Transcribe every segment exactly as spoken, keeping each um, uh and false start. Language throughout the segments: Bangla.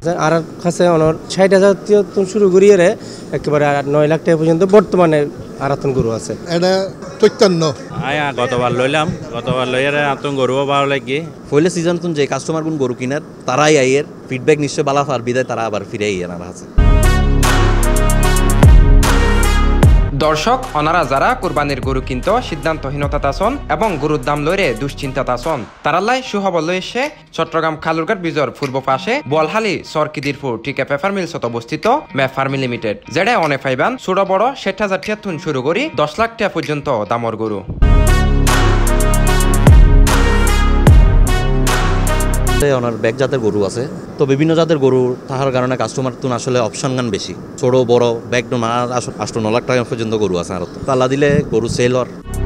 আর কাছে অনর ষাট হাজার শুরু করিয়ে একেবারে নয় লাখ টাকা পর্যন্ত বর্তমানে আরাতন গরু আছে। এটা চৈতন্য আয়া গতবার লইলাম, গতবার লইয়ার আতন গরু ভালো লাগে। পয়লা সিজন তুন যে কাস্টমার গুন গরু কিনার তারাই আইয়ের ফিডব্যাক নিশ্চয় বালা ফার বিদায় তারা আবার ফিরে আইয়ের আর আছে। দর্শক অনারা যারা কুরবানির গরু কিনত সিদ্ধান্তহীনতা তাসন এবং গরুর দাম লইরে দুশ্চিন্তা তাসন তারালাই সুখবর লই এসে চট্টগ্রাম খালুরঘাট ব্রিজের পূর্ব পাশে বলহালি সরকিদিরপুর টিকে পেপার মিলস অবস্থিত মে ফার্মি লিমিটেড যেটা অনেক ফাইবান ছোট বড় ষাট হাজার টিয়াতুন শুরু করি দশ লাখ টাকা পর্যন্ত দামর গরু। ওনার ব্যাগ জাতের গরু আছে, তো বিভিন্ন জাতের গরু থাকার কারণে কাস্টমার তুন আসলে অপশন গান বেশি, ছোট বড় ব্যাগ না আষ্ট ন লাখ টাকা পর্যন্ত গরু আছে আর তাল্লা দিলে গরু সেলর।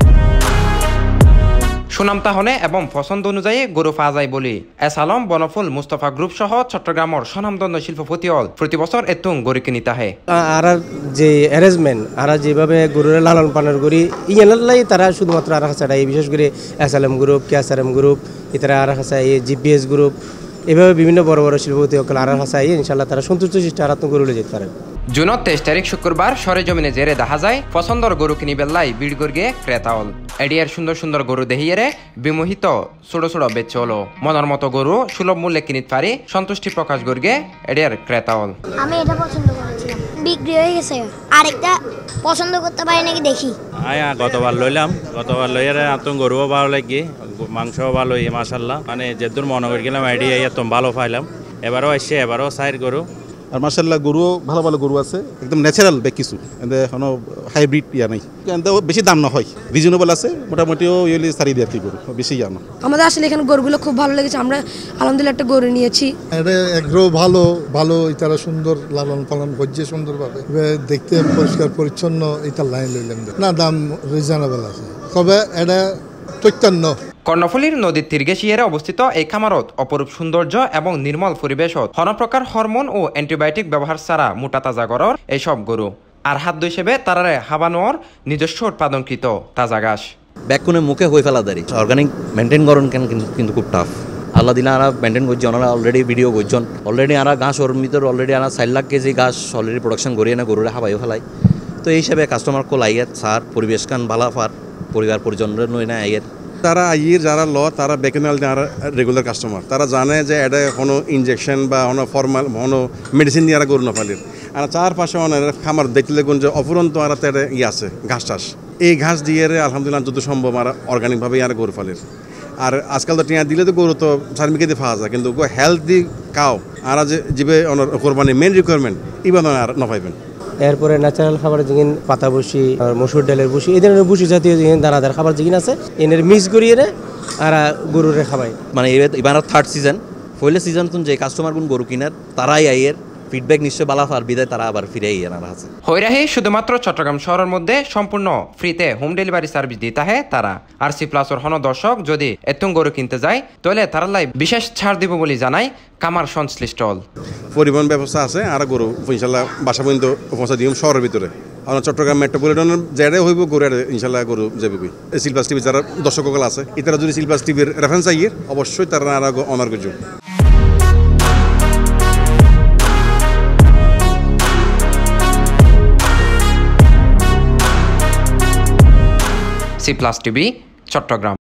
সুনাম তাহনে এবং পছন্দ অনুযায়ী গরু পাওয়া যায় বলি এস আলম বনফুল মুস্তফা গ্রুপ সহ চট্টগ্রামের স্বনামধন্য শিল্পপতি হল প্রতি বছর এতুং গরু কিনিতে হয়। আর যে অ্যারেঞ্জমেন্ট আর যেভাবে গরুর লালন পালন করি ইয়ানালাই তারা শুধুমাত্র আর কাছে এই বিশেষ করে S Alam group KSRM group ইতারা আর কাছে এই জিপিএস গ্রুপ এভাবে বিভিন্ন বড় বড় শিল্পপতি হল আর কাছে ইনশাল্লাহ তারা সন্তুষ্ট সৃষ্টি আরাতন গরু যেতে পারে। জুনত তেইশ তারিখ শুক্রবার সরেজমিনে জেরে দেখা যায় পছন্দর গরু কিনি বেল্লাই বিড় গর্গে ক্রেতা হল এডিয়ার সুন্দর সুন্দর গরু দেহিয়ে বিমোহিত ছোট ছোট বেচে হলো মনের মতো গরু সুলভ মূল্যে কিনিতে পারি সন্তুষ্টি প্রকাশ গর্গে এডিয়ার ক্রেতা হল। আমি এটা পছন্দ করেছিলাম, বিক্রি হয়ে গেছে, আরেকটা পছন্দ করতে পারি নাকি দেখি। আয়া গতবার লইলাম, গতবার লইয়ার আতন গরুও ভালো লাগে, মাংসও ভালো মাশাল্লাহ, মানে যেদূর মনে করে গেলাম আইডিয়া এত ভালো পাইলাম। এবারও আসছে, এবারও সাইড গরু আর মাশাআল্লাহ গরুও ভালো ভালো গরু আছে, একদম ন্যাচারাল বেক কিছু, এতে কোনো হাইব্রিড ইয়া নাই, এতে বেশি দাম না হয়, রিজনেবল আছে, মোটামুটিও ইয়েলি সারি দিয়ে আর কি গরু বেশি ইয়া না। আমাদের আসলে এখানে গরুগুলো খুব ভালো লেগেছে, আমরা আলহামদুলিল্লাহ একটা গরু নিয়েছি। এটা এগ্রো ভালো ভালো, তারা সুন্দর লালন পালন করছে সুন্দরভাবে, দেখতে পরিষ্কার পরিচ্ছন্ন, এটা লাইন লইলাম না, দাম রিজনেবল আছে, তবে এটা চৈতন্য। কর্ণফুলীর নদীর তীর ঘেঁষিয়ে অবস্থিত এই খামারত অপরূপ সৌন্দর্য এবং নির্মল পরিবেশত কোনো প্রকার হরমোন ও অ্যান্টিবায়োটিক ব্যবহার ছাড়া মোটা তাজা গরর এইসব গরু আর খাদ্য হিসেবে তারারে হাবানোর নিজস্ব উৎপাদনকৃত তাজা ঘাস ব্যাকুনে মুখে হয়ে ফেলা দাঁড়ি অর্গানিক মেনটেন করুন কেন কিন্তু খুব টাফ। আল্লাহ দিলে আরা মেনটেন করছি, ওনারা অলরেডি ভিডিও করছেন, অলরেডি আরা ঘাস ওর ভিতর অলরেডি আরা চার লাখ কেজি ঘাস অলরেডি প্রোডাকশন করিয়ে না গরুরে হাবাইও ফেলাই। তো এই হিসাবে কাস্টমার কল আইয়ের সার পরিবেশ কান ভালা ফার পরিবার পরিজনের নই না আইয়ের তারা আইয়ের যারা ল তারা বেকেনাল যারা রেগুলার কাস্টমার, তারা জানে যে এটা কোনো ইনজেকশন বা কোনো ফর্মাল কোনো মেডিসিন দিয়ে গরু না ফালির। আর চারপাশে অনেক খামার দেখলে কোন যে অফুরন্ত আর তার ই আছে ঘাস টাস, এই ঘাস দিয়ে আলহামদুলিল্লাহ যত সম্ভব আর অর্গানিকভাবে আর গরু ফালির। আর আজকাল তো টিয়া দিলে তো গরু তো সার্মিকে দিয়ে পাওয়া যায়, কিন্তু হেলদি কাও আর যে জীবে কোরবানি মেন রিকোয়ারমেন্ট ইবাদ আর না পাইবেন। এরপরে ন্যাচারাল খাবার যেগিন পাতা বসি আর মসুর ডালের বসি এই ধরনের বসি জাতীয় যেগিন দানাদার খাবার যেগিন আছে এনের মিক্স করিয়ে আর গরুরে খাবাই। মানে এবার থার্ড সিজন পয়লা সিজন তুন যে কাস্টমার গুন গরু কিনার তারাই আইয়ের ফিডব্যাক নিশ্চয় বালা ফার বিদায় তারা আবার ফিরে আইয়ের আর আছে। হইরাহি শুধুমাত্র চট্টগ্রাম শহরের মধ্যে সম্পূর্ণ ফ্রিতে হোম ডেলিভারি সার্ভিস দিতে হয় তারা। আর সি প্লাসের হন দর্শক যদি এতুন গরু কিনতে যায় তাহলে তারা লাই বিশেষ ছাড় দিব বলে জানাই কামার সংশ্লিষ্ট হল। পরিবহন ব্যবস্থা আছে আর গরু ইনশাল্লাহ বাসা পর্যন্ত পৌঁছা দিম শহরের ভিতরে। আর চট্টগ্রাম মেট্রোপলিটনের জেডে হইব গরু ইনশাল্লাহ গরু যাবে। সিলপ্লাস টিভি যারা দর্শকসকল আছে এটারা যদি সিলপ্লাস টিভির রেফারেন্স আইয়ের অবশ্যই তারা আর অনার করছে। Cplustv চট্টগ্রাম।